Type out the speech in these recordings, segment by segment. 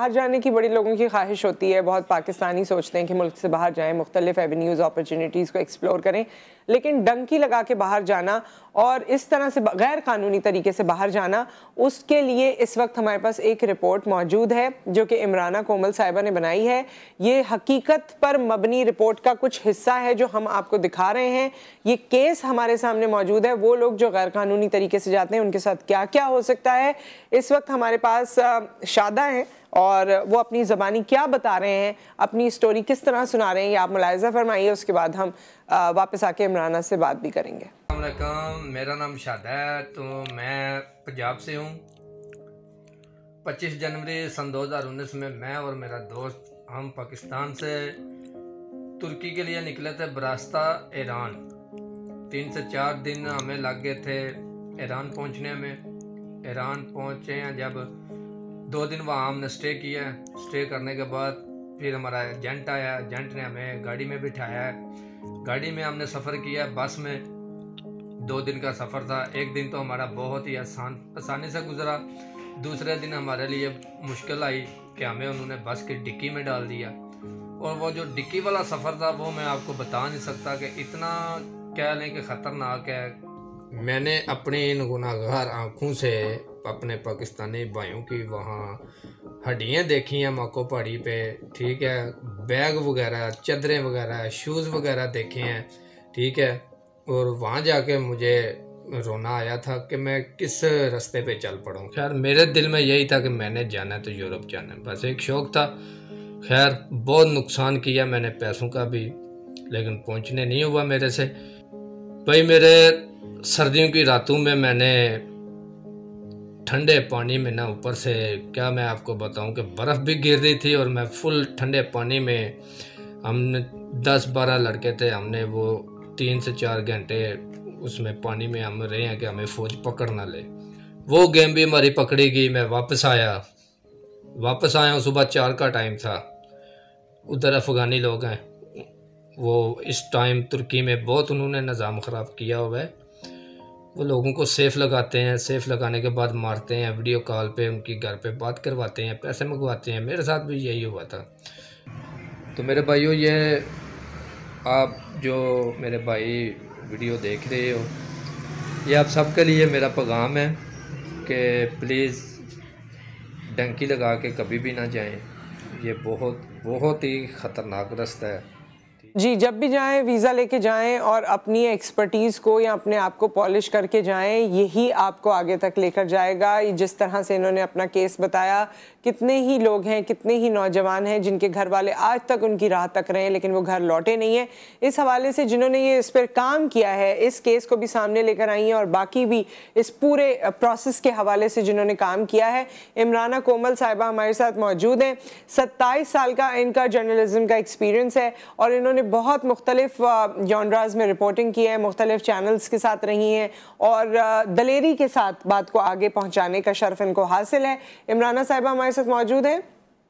बाहर जाने की बड़ी लोगों की ख्वाहिश होती है, बहुत पाकिस्तानी सोचते हैं कि मुल्क से बाहर जाएं, मुख्तलिफ एवेन्यूज़ अपॉर्चुनिटीज़ को एक्सप्लोर करें, लेकिन डंकी लगा के बाहर जाना और इस तरह से गैर कानूनी तरीके से बाहर जाना, उसके लिए इस वक्त हमारे पास एक रिपोर्ट मौजूद है जो कि इमराना कोमल साहिबा ने बनाई है। ये हकीकत पर मबनी रिपोर्ट का कुछ हिस्सा है जो हम आपको दिखा रहे हैं। ये केस हमारे सामने मौजूद है, वो लोग जो गैर कानूनी तरीके से जाते हैं उनके साथ क्या क्या हो सकता है। इस वक्त हमारे पास शादा है और वो अपनी ज़बानी क्या बता रहे हैं, अपनी स्टोरी किस तरह सुना रहे हैं, ये आप मुलाहिज़ा फरमाइए। उसके बाद हम वापस आके इमराना से बात भी करेंगे। मेरा नाम शादा है, तो मैं पंजाब से हूँ। 25 जनवरी सन 2019 में मैं और मेरा दोस्त हम पाकिस्तान से तुर्की के लिए निकले थे बरास्ता ईरान। 3 से 4 दिन हमें लग गए थे ईरान पहुँचने में। ईरान पहुँचे हैं जब 2 दिन वहाँ हमने स्टे किया। स्टे करने के बाद फिर हमारा एजेंट आया, एजेंट ने हमें गाड़ी में बिठाया है। गाड़ी में हमने सफ़र किया, बस में 2 दिन का सफ़र था। एक दिन तो हमारा बहुत ही आसानी से गुजरा, दूसरे दिन हमारे लिए मुश्किल आई कि हमें उन्होंने बस की डिक्की में डाल दिया। और वो जो डिक्की वाला सफ़र था वो मैं आपको बता नहीं सकता कि इतना कह लें कि ख़तरनाक है। मैंने अपनी इन गुनाहगार आँखों से अपने पाकिस्तानी भाइयों की वहाँ हड्डियाँ देखी हैं माको पहाड़ी पे, ठीक है, बैग वगैरह, चादरें वगैरह, शूज़ वगैरह देखे हैं, ठीक है। और वहाँ जाके मुझे रोना आया था कि मैं किस रास्ते पे चल पड़ूँ। खैर मेरे दिल में यही था कि मैंने जाना है तो यूरोप जाना है, बस एक शौक़ था। खैर बहुत नुकसान किया मैंने पैसों का भी, लेकिन पहुँचने नहीं हुआ मेरे से। भाई मेरे सर्दियों की रातों में मैंने ठंडे पानी में ना, ऊपर से क्या मैं आपको बताऊं कि बर्फ़ भी गिर रही थी और मैं फुल ठंडे पानी में, हमने 10-12 लड़के थे, हमने वो 3 से 4 घंटे उसमें पानी में हम रहे हैं कि हमें फ़ौज पकड़ ना ले। वो गेम भी हमारी पकड़ी गई। मैं वापस आया हूँ, सुबह 4 का टाइम था। उधर अफ़गानी लोग हैं, वो इस टाइम तुर्की में बहुत उन्होंने निज़ाम ख़राब किया हुआ है। वो लोगों को सेफ लगाते हैं, सेफ लगाने के बाद मारते हैं, वीडियो कॉल पे उनकी घर पे बात करवाते हैं, पैसे मंगवाते हैं। मेरे साथ भी यही हुआ था। तो मेरे भाइयों, ये आप जो मेरे भाई वीडियो देख रहे हो, ये आप सबके लिए मेरा पैगाम है कि प्लीज़ डंकी लगा के कभी भी ना जाएं। ये बहुत ही ख़तरनाक रास्ता है। जी, जब भी जाएं वीज़ा लेके जाएं और अपनी एक्सपर्टीज़ को या अपने आप को पॉलिश करके जाएं, यही आपको आगे तक लेकर जाएगा। जिस तरह से इन्होंने अपना केस बताया, कितने ही लोग हैं, कितने ही नौजवान हैं जिनके घर वाले आज तक उनकी राह तक रहे हैं लेकिन वो घर लौटे नहीं हैं। इस हवाले से जिन्होंने ये इस पर काम किया है, इस केस को भी सामने लेकर आई हैं और बाकी भी इस पूरे प्रोसेस के हवाले से जिन्होंने काम किया है, इमराना कोमल साहिबा हमारे साथ मौजूद हैं। 27 साल का इनका जर्नलिज्म का एक्सपीरियंस है और इन्होंने बहुत मुख्तलिफ जॉनराज में रिपोर्टिंग की है, मुख्तलिफ चैनल्स के साथ रही हैं और दलेरी के साथ बात को आगे पहुंचाने का शर्फ इनको हासिल है। इमराना साहिबा हमारे साथ मौजूद है।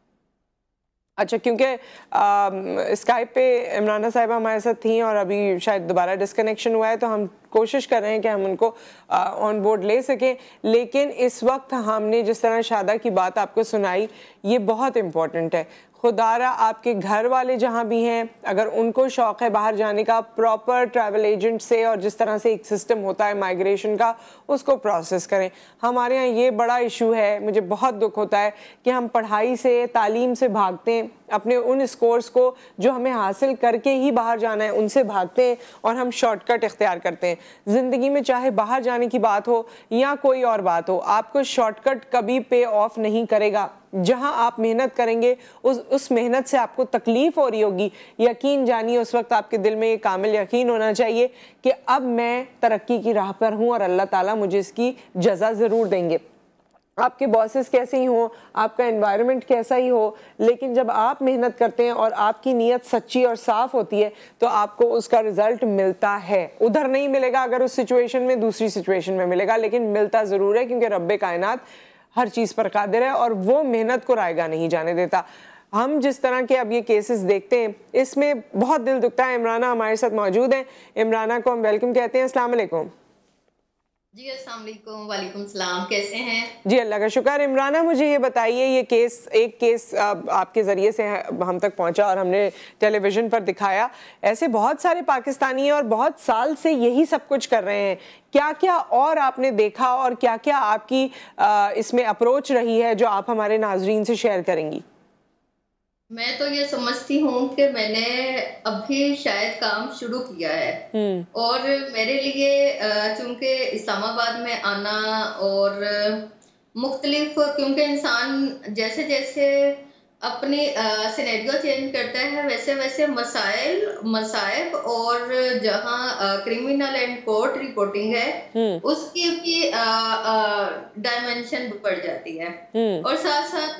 अच्छा, क्योंकि स्काइप पे इमराना साहिबा हमारे साथ थी और अभी शायद दोबारा डिस्कनेक्शन हुआ है, तो हम कोशिश कर रहे हैं कि हम उनको ऑन बोर्ड ले सकें। लेकिन इस वक्त हमने जिस तरह शादा की बात आपको सुनाई, ये बहुत इम्पोर्टेंट है। खुदारा आपके घर वाले जहाँ भी हैं, अगर उनको शौक़ है बाहर जाने का, प्रॉपर ट्रैवल एजेंट से और जिस तरह से एक सिस्टम होता है माइग्रेशन का, उसको प्रोसेस करें। हमारे यहाँ ये बड़ा इशू है, मुझे बहुत दुख होता है कि हम पढ़ाई से, तालीम से भागते हैं, अपने उन स्कोर्स को जो हमें हासिल करके ही बाहर जाना है उनसे भागते हैं और हम शॉर्टकट इख्तियार करते हैं। ज़िंदगी में चाहे बाहर जाने की बात हो या कोई और बात हो, आपको शॉर्टकट कभी पे ऑफ नहीं करेगा। जहां आप मेहनत करेंगे, उस मेहनत से आपको तकलीफ हो रही होगी, यकीन जानिए उस वक्त आपके दिल में ये कामिल यकीन होना चाहिए कि अब मैं तरक्की की राह पर हूं और अल्लाह ताला मुझे इसकी जज़ा ज़रूर देंगे। आपके बॉसेस कैसे ही हो, आपका एनवायरनमेंट कैसा ही हो, लेकिन जब आप मेहनत करते हैं और आपकी नीयत सच्ची और साफ होती है तो आपको उसका रिजल्ट मिलता है। उधर नहीं मिलेगा अगर उस सिचुएशन में, दूसरी सिचुएशन में मिलेगा, लेकिन मिलता ज़रूर है क्योंकि रब्बे कायनात हर चीज़ पर कादिर है और वो मेहनत को रायगा नहीं जाने देता। हम जिस तरह के अब ये केसेस देखते हैं, इसमें बहुत दिल दुखता है। इमराना हमारे साथ मौजूद हैं, इमराना को हम वेलकम कहते हैं। अस्सलाम वालेकुम। जी, अस्सलाम वालेकुम, वालेकुम सलाम, कैसे हैं? जी अल्लाह का शुक्र। इमराना, मुझे ये बताइए, ये एक केस आपके ज़रिए से हम तक पहुंचा और हमने टेलीविज़न पर दिखाया। ऐसे बहुत सारे पाकिस्तानी हैं और बहुत साल से यही सब कुछ कर रहे हैं। क्या क्या और आपने देखा और क्या क्या आपकी इसमें अप्रोच रही है जो आप हमारे नाजरीन से शेयर करेंगी? मैं तो ये समझती हूँ कि मैंने अभी शायद काम शुरू किया है और मेरे लिए चूँकि इस्लामाबाद में आना और मुख्तलिफ, क्योंकि इंसान जैसे-जैसे अपनी सिनेरियो चेंज करता है, वैसे-वैसे मसाइल, मसाइब और जहाँ क्रिमिनल एंड कोर्ट रिपोर्टिंग है, उसकी भी डायमेंशन बढ़ जाती है। और साथ-साथ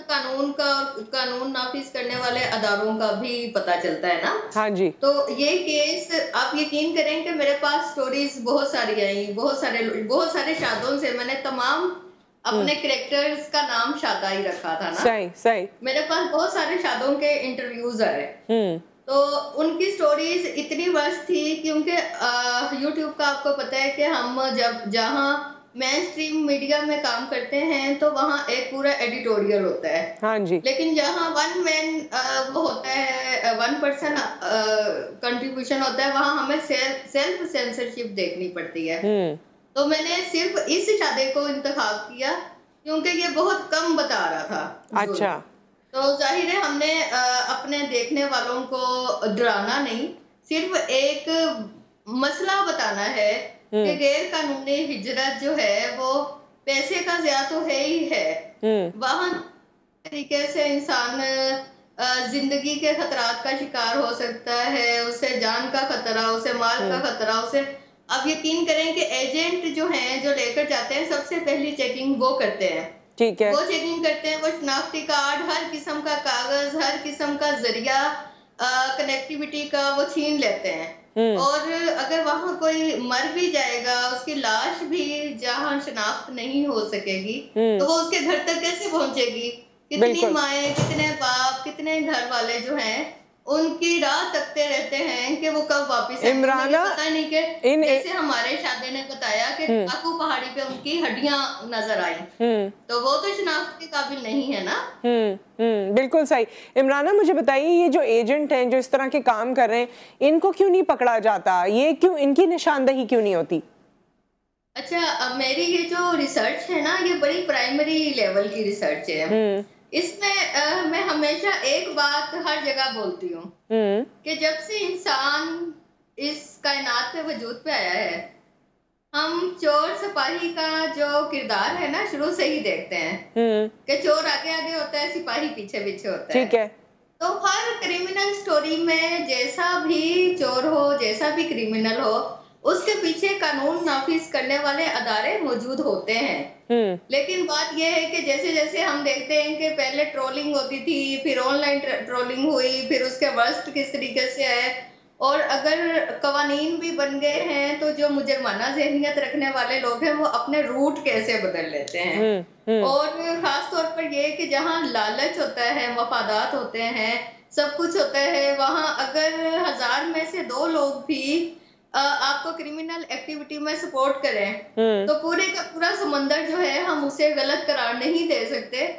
कानून नाफ़िज़ करने वाले अदारों का भी पता चलता है ना? हाँ जी। तो ये केस आप यकीन करें कि मेरे पास स्टोरीज़ बहुत सारी आई, बहुत सारे शादों से मैंने तमाम अपने कैरेक्टर्स का नाम शादा ही रखा था ना? सही सही। मेरे पास बहुत सारे शादों के इंटरव्यूज़ आए। तो उनकी स्टोरीज़ इतनी वर्स्ट थी, क्योंकि यूट्यूब का आपको पता है कि हम जब जहाँ मेन स्ट्रीम मीडिया में काम करते हैं, तो वहाँ एक पूरा एडिटोरियल होता है। हाँ जी। लेकिन जहाँ वन मैन वो होता है, वन पर्सन कंट्रीब्यूशन होता है, वहाँ हमें सेल्फ सेंसरशिप देखनी पड़ती है। तो मैंने सिर्फ इस शादी को इंतखाब किया क्योंकि ये बहुत कम बता रहा था। अच्छा। तो जाहिर है हमने अपने देखने वालों को डराना नहीं, सिर्फ एक मसला बताना है कि गैर कानूनी हिजरत जो है वो पैसे का ज़िया तो है ही है। वहाँ तरीके से इंसान जिंदगी के खतरात का शिकार हो सकता है, उसे जान का खतरा, उसे माल का खतरा, उसे अब यकीन करें कि एजेंट जो हैं, जो लेकर जाते हैं, सबसे पहली चेकिंग वो करते हैं। ठीक है। वो चेकिंग करते हैं, वो शनाख्ती कार्ड, हर किस्म का कागज, हर किस्म का जरिया, कनेक्टिविटी का वो छीन लेते हैं। और अगर वहां कोई मर भी जाएगा, उसकी लाश भी जहां शनाख्त नहीं हो सकेगी, तो वो उसके घर तक कैसे पहुंचेगी? कितनी माएँ, कितने बाप, कितने घर वाले जो हैं, उनकी राह तकते रहते हैं कि वो कब वापस आएंगे। इमराना, पता नहीं कि जैसे हमारे शादी ने बताया कि काकू पहाड़ी पे उनकी हड्डियां नजर आई, तो वो तो शनाख्त के काबिल नहीं है ना। बिल्कुल सही। इमराना, मुझे बताइए, ये जो एजेंट हैं जो इस तरह के काम कर रहे हैं, इनको क्यों नहीं पकड़ा जाता? ये क्यों, इनकी निशानदही क्यों नहीं होती? अच्छा, मेरी ये जो रिसर्च है ना, ये बड़ी प्राइमरी लेवल की रिसर्च है। इसमें मैं हमेशा एक बात हर जगह बोलती हूँ कि जब से इंसान इस कायनात पे वजूद पे आया है, हम चोर सिपाही का जो किरदार है ना, शुरू से ही देखते हैं कि चोर आगे आगे होता है, सिपाही पीछे पीछे होता है। ठीक है। तो हर क्रिमिनल स्टोरी में जैसा भी चोर हो, जैसा भी क्रिमिनल हो, उसके पीछे कानून नाफिज करने वाले अदारे मौजूद होते हैं। लेकिन बात यह है कि जैसे जैसे हम देखते हैं कि पहले ट्रोलिंग होती थी, फिर ऑनलाइन ट्रोलिंग हुई, फिर उसके वर्स्ट किस तरीके से है, और अगर कवानीन भी बन गए हैं, तो जो मुजरमाना ज़हनियत रखने वाले लोग हैं, वो अपने रूट कैसे बदल लेते हैं। और खास तौर पर ये कि जहाँ लालच होता है, मफादात होते हैं, सब कुछ होता है, वहाँ अगर 1000 में से 2 लोग भी आपको क्रिमिनल एक्टिविटी में सपोर्ट करें, तो पूरे का पूरा समंदर जो है, हम उसे गलत करार नहीं दे सकते।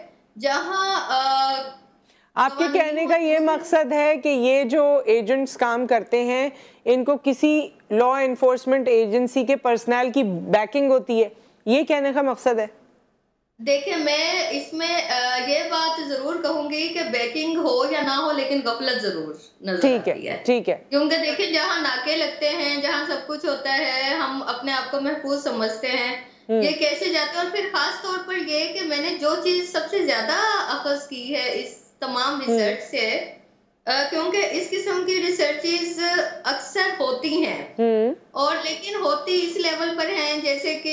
जहाँ आपके कहने का ये मकसद है कि ये जो एजेंट्स काम करते हैं, इनको किसी लॉ एनफोर्समेंट एजेंसी के पर्सनल की बैकिंग होती है, ये कहने का मकसद है? देखिए, मैं इसमें ये बात जरूर कहूंगी कि बैकिंग हो या ना हो, लेकिन गफलत जरूर नजर आती है। ठीक है। क्योंकि देखिए, जहाँ नाके लगते हैं, जहाँ सब कुछ होता है, हम अपने आप को महफूज समझते हैं, ये कैसे जाते हैं। और फिर खास तौर पर ये कि मैंने जो चीज सबसे ज्यादा अखज़ की है इस तमाम रिसर्च से, क्योंकि इस किस्म की रिसर्चेस अक्सर होती हैं, और लेकिन होती इस लेवल पर हैं जैसे कि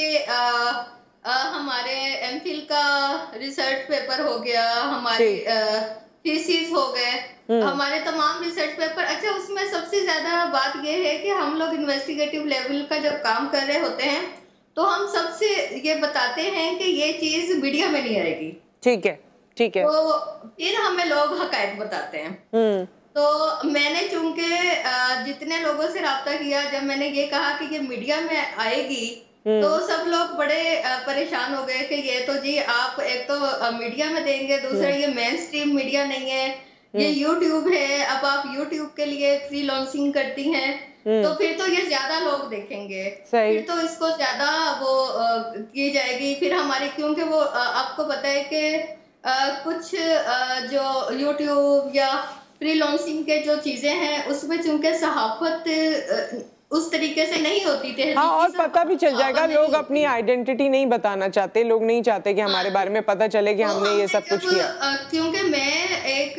हमारे एमफिल का रिसर्च पेपर हो गया, हमारे थीसिस हो गए, हमारे तमाम रिसर्च पेपर। अच्छा, उसमें सबसे ज्यादा बात यह है कि हम लोग इन्वेस्टिगेटिव लेवल का जब काम कर रहे होते हैं, तो हम सबसे ये बताते हैं कि ये चीज मीडिया में नहीं आएगी। ठीक है, ठीक है। तो फिर हमें लोग हकायक बताते हैं। तो मैंने चूंकि जितने लोगों से राब्ता किया, जब मैंने ये कहा कि ये मीडिया में आएगी, तो सब लोग बड़े परेशान हो गए कि ये तो जी आप एक तो मीडिया में देंगे, दूसरा ये मेन स्ट्रीम मीडिया नहीं है, ये यूट्यूब है, अब आप यूट्यूब के लिए फ्री लॉन्चिंग करती हैं, तो फिर तो ये ज्यादा लोग देखेंगे, फिर तो इसको ज्यादा वो की जाएगी। फिर हमारी, क्योंकि वो आपको पता है कि कुछ जो यूट्यूब या फ्री लॉन्चिंग के जो चीजें हैं उसमें चूंकि सहाफत उस तरीके से नहीं होती थी। हाँ, और पता भी चल जाएगा, लोग अपनी आइडेंटिटी नहीं बताना चाहते, लोग नहीं चाहते कि हमारे बारे में पता चले कि हमने ये सब कुछ किया। क्योंकि मैं एक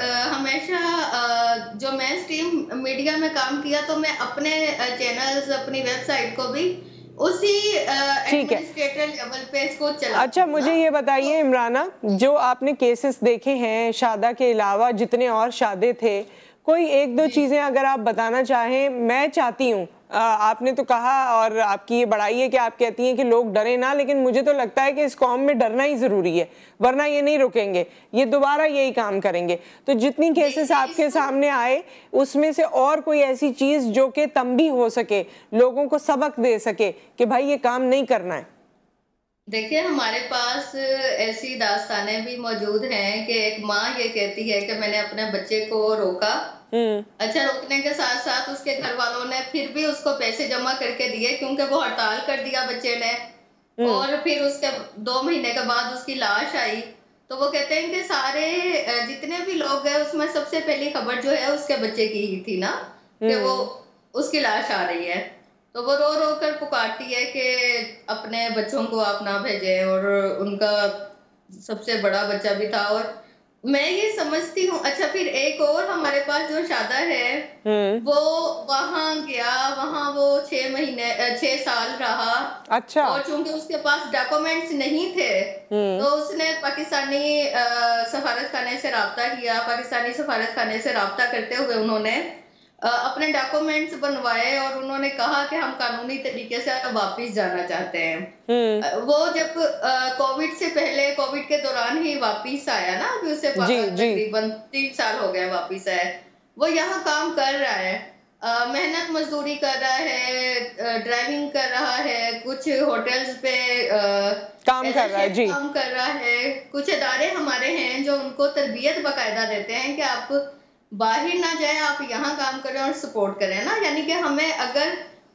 हमेशा जो मेन स्ट्रीम मीडिया में काम किया, तो मैं अपने चैनल्स, अपनी वेबसाइट को भी उसी एडमिनिस्ट्रेटर लेवल पे इसको चला। अच्छा, मुझे ये बताइए इमराना, जो आपने केसेस देखे हैं शादा के अलावा जितने और शादे थे, कोई एक दो चीजें अगर आप बताना चाहें। मैं चाहती हूँ, आपने तो कहा और आपकी ये बड़ाई है कि आप कहती हैं कि लोग डरे ना, लेकिन मुझे तो लगता है कि इस कौम में डरना ही जरूरी है, वरना ये नहीं रुकेंगे, ये दोबारा यही काम करेंगे। तो जितनी केसेस आपके सामने आए उसमें से और कोई ऐसी चीज जो कि तंबी हो सके, लोगों को सबक दे सके कि भाई ये काम नहीं करना है। देखिए, हमारे पास ऐसी दास्तानें भी मौजूद हैं कि एक माँ ये कहती है कि मैंने अपने बच्चे को रोका, अच्छा रोकने के साथ साथ उसके घर वालों ने फिर भी उसको पैसे जमा करके दिए, क्योंकि वो हड़ताल कर दिया बच्चे ने, और फिर उसके 2 महीने के बाद उसकी लाश आई। तो वो कहते हैं कि सारे जितने भी लोग गए उसमें सबसे पहली खबर जो है उसके बच्चे की ही थी ना, कि वो उसकी लाश आ रही है। तो वो रो रो कर पुकारती है कि अपने बच्चों को आप ना भेजें, और उनका सबसे बड़ा बच्चा भी था। और मैं ये समझती हूँ, अच्छा फिर एक और हमारे पास जो शादा है वो वहां गया, वहां वो 6 साल रहा। अच्छा। और चूंकि उसके पास डॉक्यूमेंट्स नहीं थे, तो उसने पाकिस्तानी सफारत खाने से राब्ता किया। पाकिस्तानी सफारत खाने से राब्ता करते हुए उन्होंने अपने डॉक्यूमेंट्स बनवाए, और उन्होंने कहा कि हम कानूनी तरीके से वापस जाना चाहते हैं। वो जब कोविड से पहले, कोविड के दौरान ही वापस आया ना, अभी उसे तकरीबन 3 साल हो गए वापस आए। वो यहाँ काम कर रहा है, मेहनत मजदूरी कर रहा है, ड्राइविंग कर रहा है, कुछ होटल्स पे काम कर रहा है जी, काम कर रहा है। कुछ इदारे हमारे हैं जो उनको तरबियत बाकायदा देते हैं कि आप बाहर ना जाए, आप यहाँ काम करें और सपोर्ट करें ना। यानी कि हमें अगर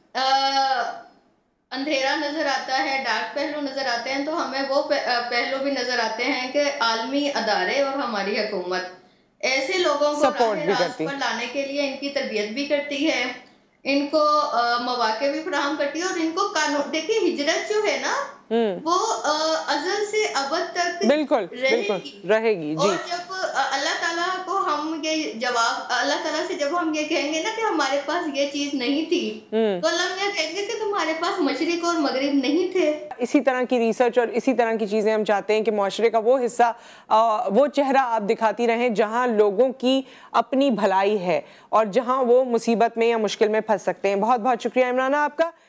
अंधेरा नजर आता है, डार्क पहलू नजर आते हैं, तो हमें वो पहलू भी नजर आते हैं कि आलमी अदारे और हमारी हुकूमत ऐसे लोगों को रास्ते पर लाने के लिए इनकी तरबियत भी करती है, इनको मौके भी फराहम करती है, और इनको कानून, देखिए हिजरत जो है ना वो अज़ल से अबद तक बिल्कुल रहेगी जी। और जब अल्लाह ताला को हम ये जवाब, अल्लाह ताला से जब हम ये कहेंगे ना कि हमारे पास ये चीज नहीं थी, तो अल्लाह ये कहेंगे कि तुम्हारे पास मशरिक और मगरिब नहीं थे। इसी तरह की रिसर्च और इसी तरह की चीजें हम चाहते हैं कि मुआशरे का वो हिस्सा, वो चेहरा आप दिखाती रहें जहां लोगों की अपनी भलाई है और जहां वो मुसीबत में या मुश्किल में फंस सकते हैं। बहुत बहुत शुक्रिया इमराना आपका।